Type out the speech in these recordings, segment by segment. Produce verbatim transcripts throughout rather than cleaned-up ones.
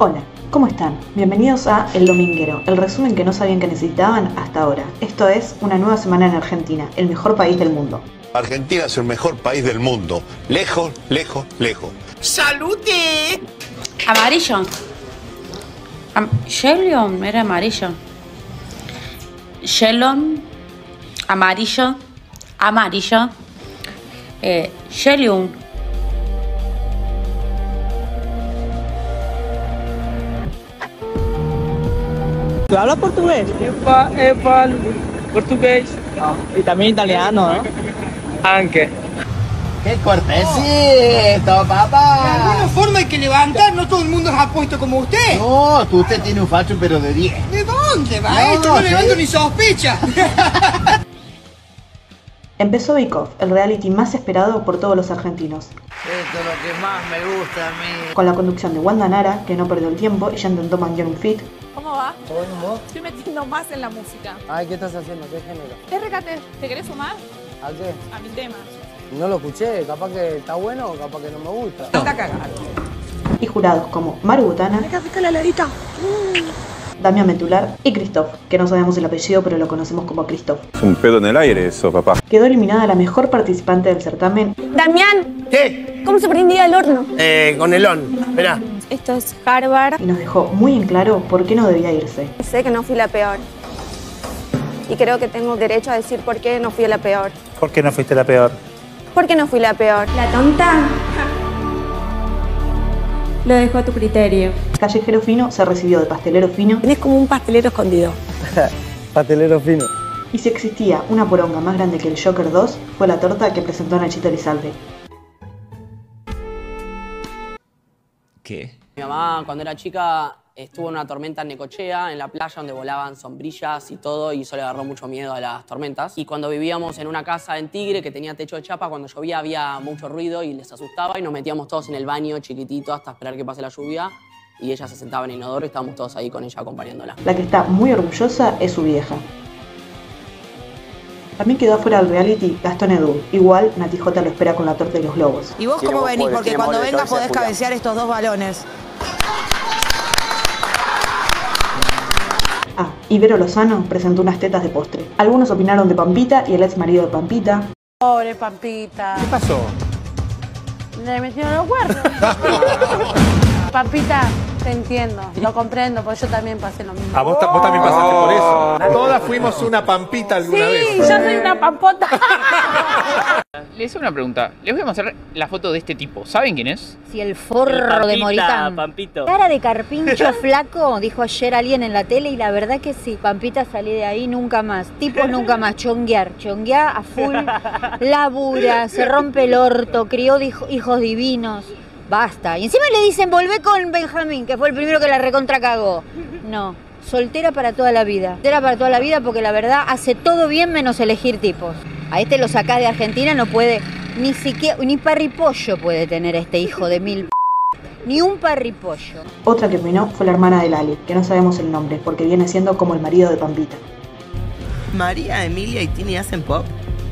Hola, ¿cómo están? Bienvenidos a El Dominguero, el resumen que no sabían que necesitaban hasta ahora. Esto es una nueva semana en Argentina, el mejor país del mundo. Argentina es el mejor país del mundo. Lejos, lejos, lejos. ¡Salute! Amarillo. Am Yellow era amarillo. Yellow. Amarillo. Amarillo. Eh, Yellow. ¿Tú hablas portugués? Epa, epa, portugués. No. Y también italiano, ¿no? Anche. ¡Qué cortecito, papá! De alguna forma hay que levantar, no todo el mundo es apuesto como usted. No, tú usted tiene un facho pero de diez. ¿De dónde va No, esto? No ¿sí? levanto ni sospecha. Empezó Bake Off, el reality más esperado por todos los argentinos. Esto es lo que más me gusta a mí. Con la conducción de Wanda Nara, que no perdió el tiempo y ya intentó mantener un fit. ¿Cómo va? ¿Todo bien vos? Estoy metiendo más en la música. Ay, ¿qué estás haciendo? ¿Qué género? ¿Qué recate? ¿Te querés sumar? ¿A qué? A mi tema. No lo escuché, capaz que está bueno o capaz que no me gusta. Está cagado. Y jurados como Maru Botana, la heladita. Damián Metular y Christoph, que no sabemos el apellido pero lo conocemos como Christoph. Es un pedo en el aire eso, papá. Quedó eliminada la mejor participante del certamen. Damián, ¿Qué? ¿cómo se prendía el horno? Eh, con el on. Esperá. Esto es Harvard. Y nos dejó muy en claro por qué no debía irse. Sé que no fui la peor. Y creo que tengo derecho a decir por qué no fui la peor. ¿Por qué no fuiste la peor? ¿Por qué no fui la peor? La tonta lo dejo a tu criterio. Callejero Fino se recibió de pastelero fino. Tenés como un pastelero escondido. Pastelero fino. Y si existía una poronga más grande que el Joker dos, fue la torta que presentó Nachito Elizalde. ¿Qué? Mi mamá, cuando era chica, estuvo en una tormenta en Necochea, en la playa, donde volaban sombrillas y todo, y eso le agarró mucho miedo a las tormentas. Y cuando vivíamos en una casa en Tigre, que tenía techo de chapa, cuando llovía había mucho ruido y les asustaba, y nos metíamos todos en el baño chiquitito hasta esperar que pase la lluvia, y ella se sentaba en el inodoro y estábamos todos ahí con ella acompañándola. La que está muy orgullosa es su vieja. También quedó afuera del reality Gastón Edul. Igual, Nati J lo espera con la torta y los globos. ¿Y vos cómo venís? Porque cuando vengas podés cabecear estos dos balones. Ah, y Vero Lozano presentó unas tetas de postre. Algunos opinaron de Pampita y el ex marido de Pampita. Pobre Pampita. ¿Qué pasó? Le metieron los cuernos. Pampita, te entiendo, lo comprendo, porque yo también pasé lo mismo. Ah, vos, vos también pasaste por eso. Todas fuimos una pampita alguna Sí, vez. yo soy una pampota. Les hago una pregunta. Les voy a mostrar la foto de este tipo. ¿Saben quién es? Si el forro de Moritán. Pampito. Cara de carpincho flaco, dijo ayer alguien en la tele, y la verdad que sí. Pampita, salí de ahí nunca más. Tipos nunca más. Chonguear. Chonguear a full. Labura, se rompe el orto, crió hijo, hijos divinos. Basta. Y encima le dicen, volvé con Benjamín, que fue el primero que la recontra cagó. No. Soltera para toda la vida. Soltera para toda la vida porque la verdad hace todo bien menos elegir tipos. A este lo sacás de Argentina, no puede, ni siquiera, ni parripollo puede tener este hijo de mil p***. Ni un parripollo. Otra que opinó fue la hermana de Lali, que no sabemos el nombre, porque viene siendo como el marido de Pampita. María, Emilia y Tini hacen pop.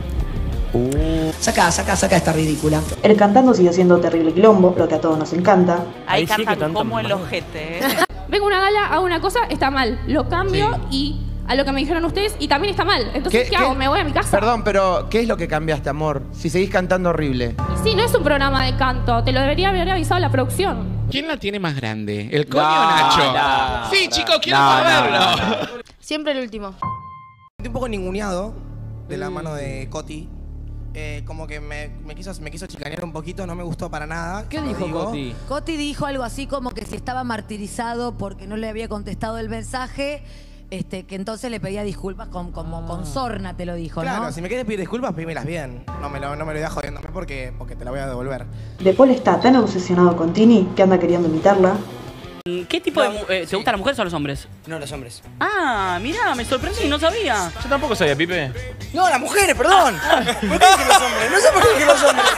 Uh. Saca, saca, saca esta ridícula. El cantando sigue siendo Terrible Quilombo, lo que a todos nos encanta. Ahí cantan como el ojete, ¿eh? Vengo a una gala, hago una cosa, está mal. Lo cambio Sí. y a lo que me dijeron ustedes y también está mal. Entonces, ¿qué, ¿Qué- hago? qué- ¿Me voy a mi casa? Perdón, pero ¿qué es lo que cambiaste, amor? Si seguís cantando horrible. Y sí, no es un programa de canto. Te lo debería haber avisado la producción. ¿Quién la tiene más grande? ¿El coño No, o Nacho? no, sí, no, chicos, quiero no, saberlo. no, no, Siempre el último. Estoy un poco ninguneado de la mano de Coti. Eh, como que me, me, quiso, me quiso chicanear un poquito, no me gustó para nada. ¿Qué dijo Coti? Coti dijo algo así como que si estaba martirizado porque no le había contestado el mensaje, este, que entonces le pedía disculpas con, como con sorna, te lo dijo, Claro, ¿no? si me quieres pedir disculpas, pídemelas bien. No me lo, no me lo digas jodiéndome porque, porque te la voy a devolver. De Paul está tan obsesionado con Tini que anda queriendo imitarla. ¿Qué tipo de... Eh, ¿Te gustan las mujeres o los hombres? No, los hombres. Ah, mirá, me sorprendí, no sabía. Yo tampoco sabía, Pipe. No, las mujeres, perdón. ¿Por qué dije los hombres? No sé por qué dije los hombres.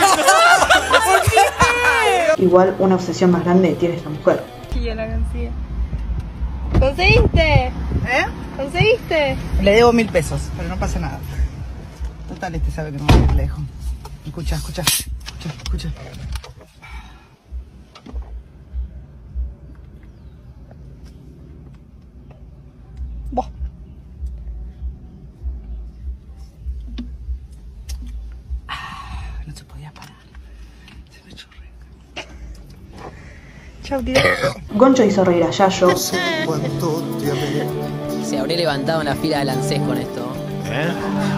¿Por qué? Igual una obsesión más grande tiene esta mujer. Sí, yo la consigo. ¿Conseguiste? ¿Eh? ¿Conseguiste? Le debo mil pesos, pero no pasa nada. Total, este sabe que no me le dejo. Escucha, escucha, escucha, escucha. Buah. No se podía parar. Se me echó reír. Chau, tío. Goncho hizo reír a Yayo. Se habré levantado en la fila del ANSES con esto. ¿Eh?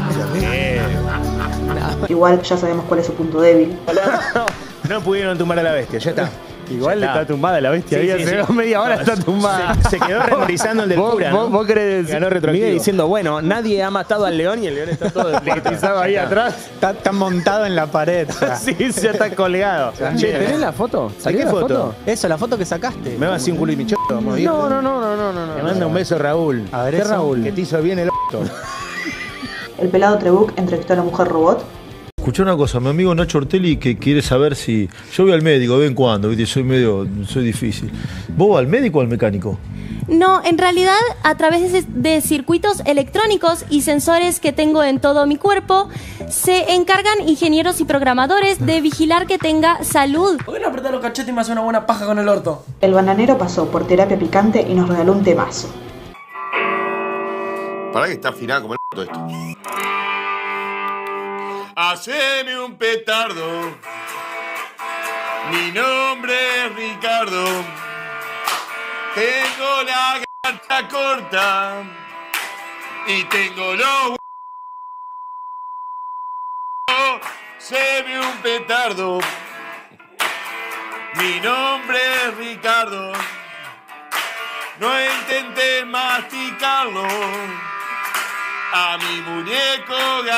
Igual ya sabemos cuál es su punto débil. No pudieron tumbar a la bestia, ya está. Igual está. está tumbada la bestia. Sí, Había sí, hace sí. media hora está tumbada. Se, se quedó remorizando el del ¿Vos, cura, vos, ¿no? vos querés Ganó retroactivo. Miguel diciendo, bueno, nadie ha matado al león y el león está todo descuartizado ahí atrás. Está, está montado en la pared. Sí, ya está colgado. Che, ¿tenés la foto? ¿Salió qué la foto? Eso, la foto que sacaste. Me va a hacer un culo y mi choto, vamos a ir. No, no, no, no, no, no. Te manda un beso Raúl. A ver, ¿Qué eso? Raúl? Que te hizo bien el orto. El pelado Trebuch entrevistó a la mujer robot. Escuché una cosa, mi amigo Nacho Ortelli que quiere saber si... Yo voy al médico, de vez en cuando, ¿viste? Soy medio... soy difícil. ¿Vos vas al médico o al mecánico? No, en realidad a través de, de circuitos electrónicos y sensores que tengo en todo mi cuerpo, se encargan ingenieros y programadores de vigilar que tenga salud. ¿Por qué no apretar los cachetes y me hace una buena paja con el orto? El bananero pasó por terapia picante y nos regaló un temazo. Para que está afinado como el p*** esto. Haceme un petardo. Mi nombre es Ricardo. Tengo la garganta corta. Y tengo los huevos. Haceme un petardo. Mi nombre es Ricardo. No intenté masticarlo. A mi muñeco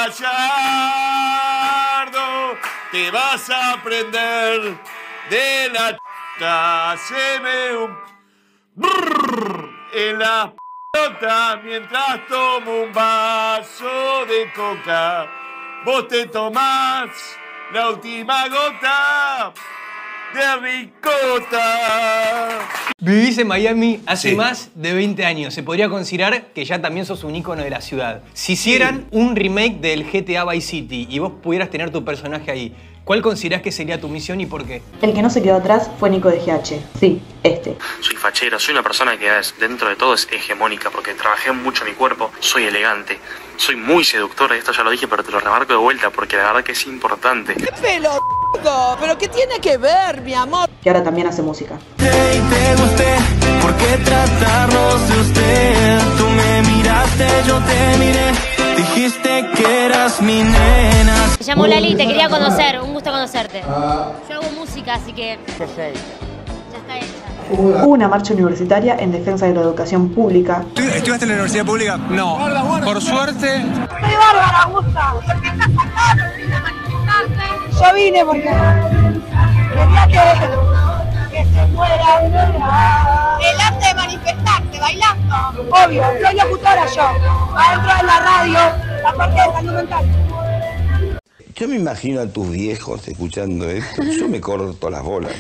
gallardo te vas a aprender de la ch***a. Haceme un brrr en la pelota mientras tomo un vaso de coca. Vos te tomás la última gota de ricota. Vivís en Miami hace Sí. más de veinte años. Se podría considerar que ya también sos un ícono de la ciudad. Si hicieran un remake del G T A Vice City y vos pudieras tener tu personaje ahí, ¿cuál considerás que sería tu misión y por qué? El que no se quedó atrás fue Nico de G H. Sí, este. Soy fachero, soy una persona que es, dentro de todo es hegemónica porque trabajé mucho mi cuerpo, soy elegante, soy muy seductor, esto ya lo dije pero te lo remarco de vuelta porque la verdad que es importante. ¡Qué pelo, pero qué tiene que ver, mi amor! Y ahora también hace música. Te gusté, ¿por qué tratarnos de usted? Tú me miraste, yo te miré, dijiste que eras mi nena. Me llamo Lali y te quería conocer, un gusto conocerte. Yo hago música, así que ya está hecha. Hubo una marcha universitaria en defensa de la educación pública. ¿Estudiaste en la universidad pública? No. Por suerte. ¡Soy bárbara, Gusta! ¿Por qué estás acá? ¿No viniste a manifestarte? Yo vine porque quería que, que se muera. El arte de manifestarse, bailando. Obvio, soy locutora yo. Adentro de la radio, la parte de salud mental. Yo me imagino a tus viejos escuchando esto. Yo me corto las bolas.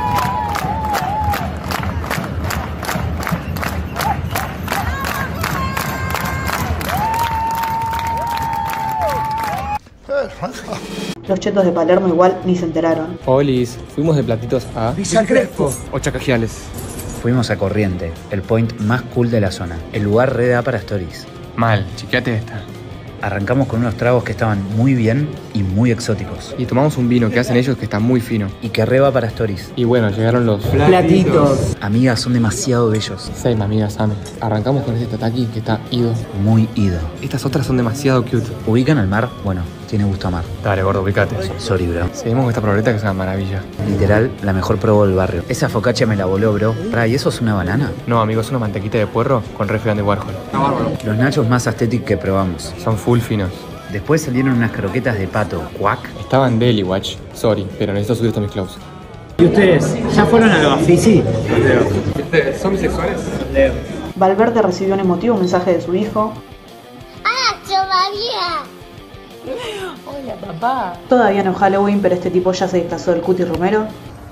Los chetos de Palermo igual ni se enteraron. Olis, fuimos de platitos a... Villa Crespo. O Chacajiales. Fuimos a Corriente, el point más cool de la zona. El lugar re da para stories. Mal, chequeate esta. Arrancamos con unos tragos que estaban muy bien y muy exóticos. Y tomamos un vino que hacen ellos que está muy fino. Y que re va para stories. Y bueno, llegaron los... Platitos. Amigas, son demasiado bellos. Same, amigas, same. Arrancamos con este tataki que está ido. Muy ido. Estas otras son demasiado cute. ¿Ubican al mar? Bueno, tiene gusto a mar. Dale, gordo, ubicate. Sorry, bro. Seguimos con esta proboleta que es una maravilla. Literal, la mejor probo del barrio. Esa focaccia me la voló, bro. Ra, ¿y eso es una banana? No, amigo, es una mantequita de puerro con refrián de Warhol. Los nachos más aesthetic que probamos. Son full finos. Después salieron unas croquetas de pato. ¿Cuac? Estaban deli, watch. Sorry, pero necesito subir esto a mis clothes. ¿Y ustedes? ¿Ya fueron a los Bafisi? ¿Son bisexuales? Valverde recibió un emotivo mensaje de su hijo. ¡Ah, María! Hola, papá. Todavía no es Halloween, pero este tipo ya se disfrazó del Cuti Romero.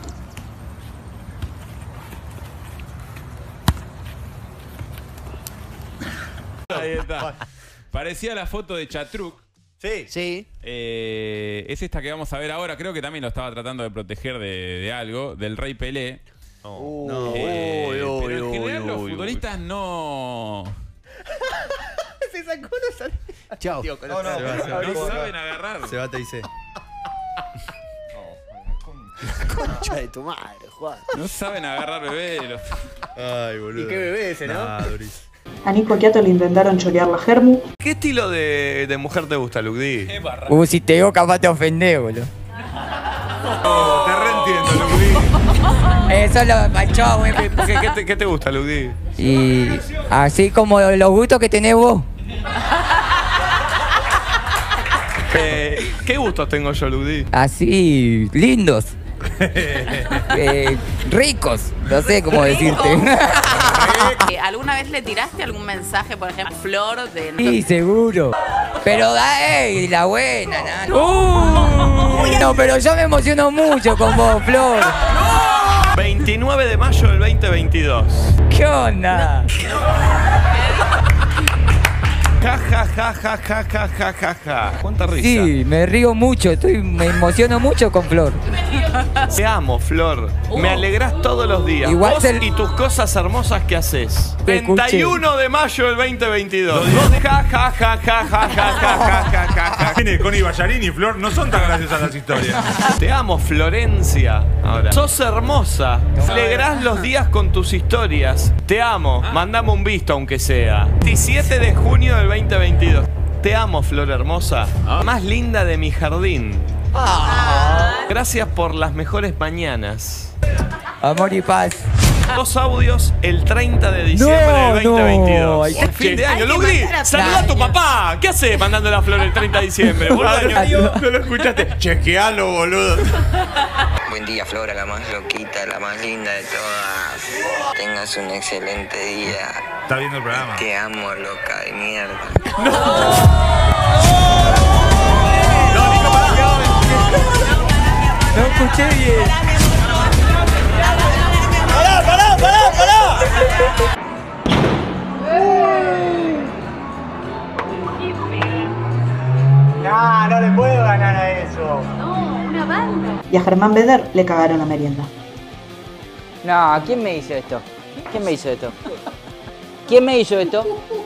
Ahí está. Parecía la foto de Chatruc. Sí. Sí. Eh, es esta que vamos a ver ahora. Creo que también lo estaba tratando de proteger de, de algo, del Rey Pelé. No. Eh, Uy, uy, pero en uy, general uy, los uy, futbolistas no... sacó los anillos. Chao. Tío, con No, los- no, se va, No se va. saben agarrar. Se va, te dice. Concha de tu madre, Juan. No saben agarrar bebé. los- Ay, boludo. ¿Y qué bebé ese, no? Nah, durísimo. A Nico Quiato le intentaron chorear la germu. ¿Qué estilo de, de mujer te gusta, Lugdi? Uh, si te digo capaz te ofendés, boludo. Oh, te reentiendo, Lugdi. Eso es lo macho, güey. ¿Qué, qué- qué te, qué te gusta, Lugdi? Y así como los gustos que tenés vos. Eh, ¿Qué gustos tengo yo, Lugdi? Así, lindos. Eh, ricos. No sé cómo decirte. ¿Alguna vez le tiraste algún mensaje, por ejemplo, a Flor de... Sí, seguro. Pero da, ey, la buena, ¿no? Uh, no, pero yo me emociono mucho con vos, Flor. veintinueve de mayo del veinte veintidós. ¿Qué onda? Ja, ja, ja, ja, ja, ja, ja, ja, ja. ¿Cuánta risa? Sí, me río mucho, estoy, me emociono mucho con Flor. Te amo, Flor. Me alegrás todos los días. Igual Vos se- y tus cosas hermosas que haces. Te escuché. treinta y uno de mayo del veinte veintidós. Ja, ja, ja, ja, ja, ja, ja, ja, ja, ja, ja. Tiene Connie Ballarín y Flor, no son tan graciosas las historias. Te amo, Florencia. Ahora. Sos hermosa. Alegrás los días con tus historias. Te amo. Mandame un visto, aunque sea. veintisiete de junio del veinte veintidós. Te amo, Flor hermosa. Más linda de mi jardín. Gracias por las mejores mañanas. Amor y paz. Dos audios el treinta de diciembre del veinte veintidós. no, hay que- Fin de hay año. que Lugdi, mandar a- saluda a tu papá. ¿Qué haces mandando la flor el treinta de diciembre? Boludo, No lo escuchaste. Chequealo, boludo. Buen día, Flora, la más loquita, la más linda de todas. Tengas un excelente día. Está viendo el programa. Te amo, loca de mierda. No escuché bien. ¡Pará, pará, pará, pará! No, no le puedo ganar a eso. Y a Germán Beder le cagaron la merienda. No, ¿quién me hizo esto? ¿Quién me hizo esto? ¿Quién me hizo esto?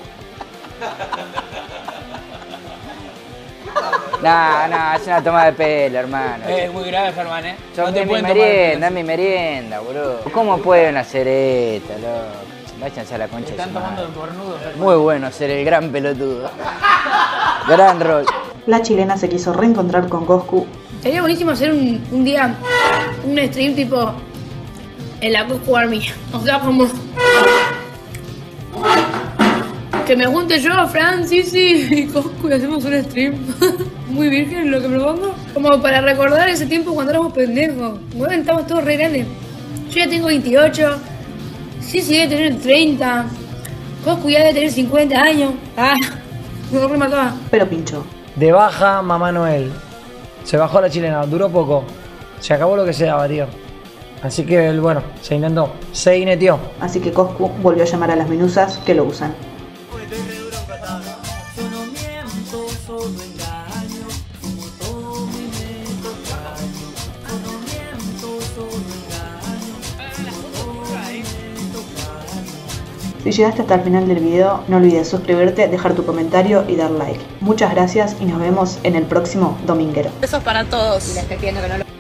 No, no, es una toma de pelo, hermano. Es muy grave, Germán, ¿eh? Son No te de mi pueden tomar merienda, el es mi merienda, boludo. ¿Cómo pueden hacer esto, loco? Váyanse a la concha de su Están tomando madre. de cornudo, Germán. Muy bueno ser el gran pelotudo. Gran rol. La chilena se quiso reencontrar con Coscu. Sería buenísimo hacer un, un día un stream tipo en la Coscu Army. O sea, como que me junte yo, Fran, Sisi y Coscu y hacemos un stream. Muy virgen lo que propongo. Como para recordar ese tiempo cuando éramos pendejos. Bueno, estamos todos re grandes. Yo ya tengo veintiocho. Sisi debe tener treinta. Coscu ya debe tener cincuenta años. Ah, me remataba. Pero pinchó. De baja, Mamá Noel. Se bajó la chilena, duró poco. Se acabó lo que se daba, tío. Así que, bueno, se intentó. Se ineteó. Así que Coscu volvió a llamar a las minusas que lo usan. Si llegaste hasta el final del video, no olvides suscribirte, dejar tu comentario y dar like. Muchas gracias y nos vemos en el próximo Dominguero. Besos para todos. Y la estoy pidiendo que no lo